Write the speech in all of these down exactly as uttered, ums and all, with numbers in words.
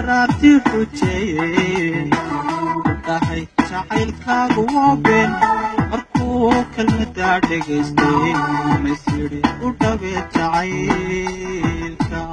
dharaartii xujeyey dhahay jacaylkaagu waa been markuu kelmadaa dhegaystay mays yidhi u dhawee jacaylka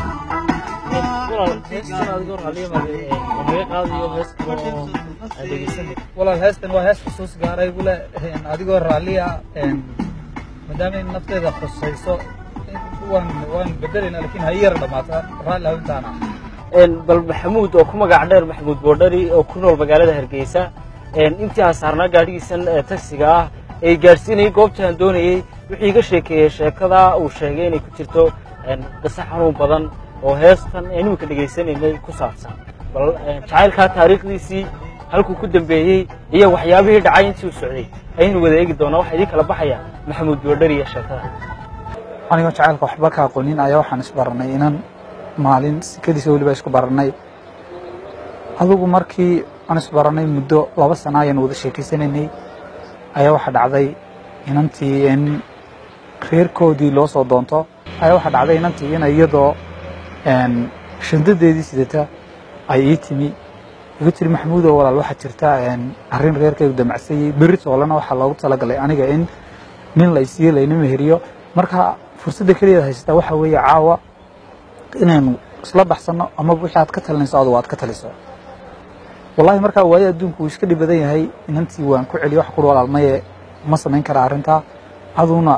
walaal heestan waa hees xusuus gaaray bule adigoo raalliya maadaama in nafteeda khusayso waan waan bedelayna laakiin ha yar dhamaata raalli hawintaana bal maxamuud oo ku magac dheer maxamuud boodhari oo ku nool magaalada Hargeysa intii aan saarnaa gaadhigiisan taksiga ah ee gaarsiinay goobta aan doonayay wixii iga sheekeeyay sheekada uu sheegay inay ku jirto qisa xanuun badan oo heestan aynu ka dhageysanaynay ku saabsan bal jacaylka taariikhdiisii halkuu ku dambeeyay iyo waxyaabihii dhacay intii uu socday aynu wada eegi doonaa waxa idin kala baxaya maxamuud boodhari iyo sheekada aniga jacaylka waxba ka aqoonin ayaa waxaan isbaranay inaan maalin sikadiisa waliba isku baranay adigu markii aan isbaranay muddo laba sano ayaan wada sheekaysanay ayaa waxa dhacday inantii in reerkoodii loo soo doonto ayaa waxa dhacday inantii in iyadoo een shandadeedii sidata ay ii timi igu tiri maxamuud oo walaal waxa jirta een arrin reerkaygu damacsay berri toolana waxa loogu talagalay aniga in nin la isiyo la inama heriyo marka fursadda kaliya haysta waxa weeye caawa inaynu isla baxsano ama wixii aad ka talinayso aad waad ka taliso wallahi marka waay adduunku iska dhibadan yahay inantii waan ku celiyo wax ku walaalmaye ma sameyn kara arinta aduna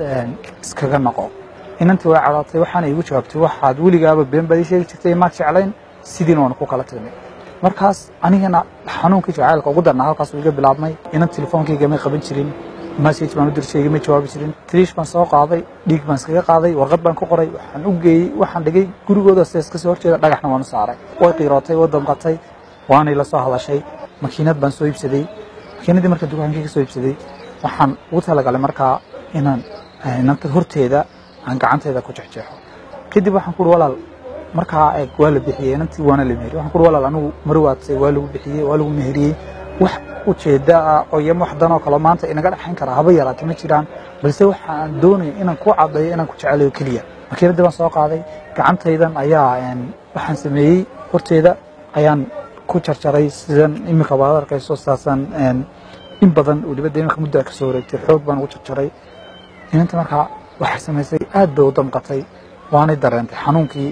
iskaga noqo inantii way cadaatay waxaan igu jawaabtay waxaad weligaaba been badi sheegi jirtay ma jeclayn sidii waan ku kala tagnay markaas anigana xanuunka jacaylka ugu darnaa halkaas uu iga bilaabmay inaan telefoonkayga ma qaban jirin message baan u dirshay ma jawaabi jirin trish baan soo qaaday dhiig baan iskaga qaaday warqad baan ku qoray waxaan u geeyay waxaan dhigay gurigooda sees ka soo horjeeda dhagaxna waan u saaray way qiirootay way damqatay waana la soo hadashay makiinad baan soo iibsaday makiinadii markaan dukaankii ka soo iibsaday waxaan ugu talagalay markaa inaan inanta horteeda aan gacanteeda ku jexjeexo kadib waxaan ku walaal markaa eeg waa la bixiyay inantii waana la meheriyay waxaan ku walaal anigu marwaadsay waa lagu bixiyay waa lagu meheriyay wax ujeeda oo yam wax dan oo kale maanta inaga dhaxayn kara haba yaraatay ma jiraan balse waxaan doonayaa inaan ku cadeeyo inaan ku jecelayo kaliya makiinada baan soo qaaday gacantaydan ayaa waxaan sameeyay horteeda ayaan ku jarjaray sidan imika baad arkayso saasan in badan waliba deemanka muddo ka soo wareegtay xoog baan ugu jarjaray inta markaa waxa sameysay aad bay u damqatay waana dareentay xanuunkii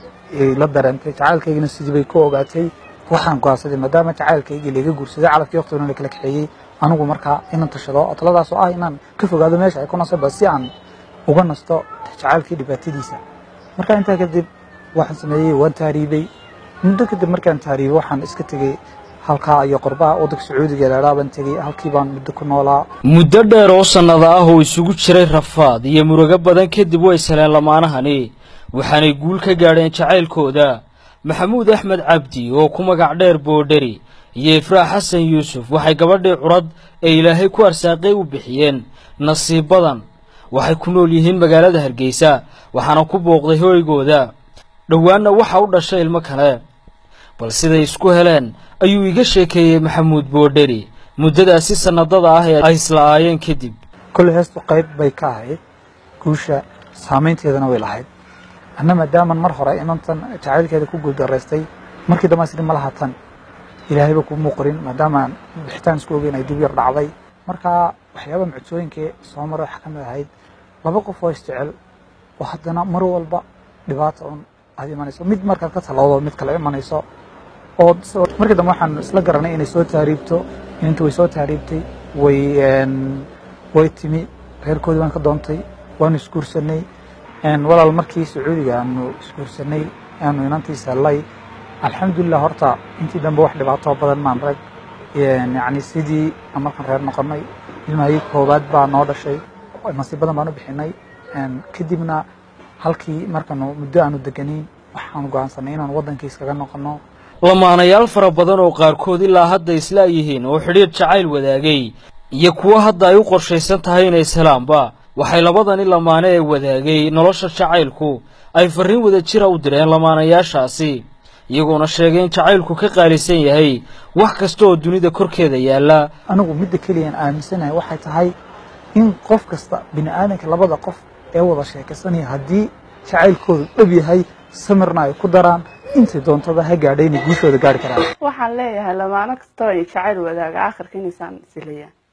la dareentay jacaylkaygina sidii bay ku ogaatay waxaan go'aansaday maadaama jacaylkaygii laga guursaday calafkii waqtiga la kala kaxeeyay anigu markaa inaan tashado taladaas oo ah inaan ka fogaado meesha ay ku nasaba si aan uga nasto jacaylkii dhibaatadiisa markaa intaa kadib waxaan sameeyay waan taariibay muddo kadib markaan taariibay waxaan iska tegay halka iyo qurbaha waddanka Sacuudiga leedaban tagay halkii baan muddo ku noolaa muddo dheer oo sanado ah oo isugu jiray rafaad iyo murugo badan kadib way saleen lamaanahani waxaanay guul ka gaadheen jacaylkooda maxamuud axmed cabdi oo ku magac dheer boodhari iyo ifraax xasan yuusuf waxay gabadhii curad ee ilaahay ku arsaaqay u bixiyeen nasiib badan waxay ku nool yihiin magaalada Hargeysa waxaana ku booqday hooygooda dhawaana waxa u dhashay ilmo kale bal siday isku heleen ayuu iga sheekeeyay maxamuud boodhari muddadaasi sanadada ah ee ay islaayeen kadib kulli heestu qayb bay ka ahayd guusha saameynteedana way lahayd anna maadaama mar hore inantan jacaylkeeda ku guuldareystay markii dambe sidii malaha tan ilaahayba ku muuqrin maadaama bixitaan isku ogeyn ay dib yar dhacday marka waxyaaba macooyinkii soo maray waxa ka mid ahayd laba qof oo isjecel oo haddana mar walba dhibaato un aad imanayso mid markaad ka taloodo mid kale imanayso oo markii dambe waxaan isla garanay inay soo taariibto inta way soo taariibtay way way timi reerkoodii baan ka doontay waan isguursanay walaal markii Sacuudiga aanu isguursanay aanu inantii salay alxamdulillah horta intii dambe wax dhibaato badan maan rag yani sidii markaan reer noqonay ilmahay koobaad baa noo dhashay nasiib badan baan u bixinay kadibna halkii markaan muddo aanu deganin waxaan go'aansanay inaan waddankiisa kaga noqono lamaanayaal fara badan oo qaarkood ilaa hadda isla yihiin oo xiriir jacayl wadaagay iyo kuwa hadda ay u qorshaysan tahay inay salaamba waxay labadani lamaane ee wadaagay nolosha jacaylku ay fariin wada jira u direen lamaanayaashaasi iyagoona sheegay in jacaylku ka qaalisan yahay wax kasta oo dunida korkeeda yaala anigu midda kaliya aan aaminsanahay waxay tahay in qof kasta bini aadanka labada qof ee wada sheekaysanaya haddii jacaylkoodu dhab yahay samirna ay ku daraan intii doontada ha gaadhay inay guushooda gaari karaan waxaan leeyahay lamaano kastoo ay jacayl wadaaga aakhirka inaysaan isleeyaan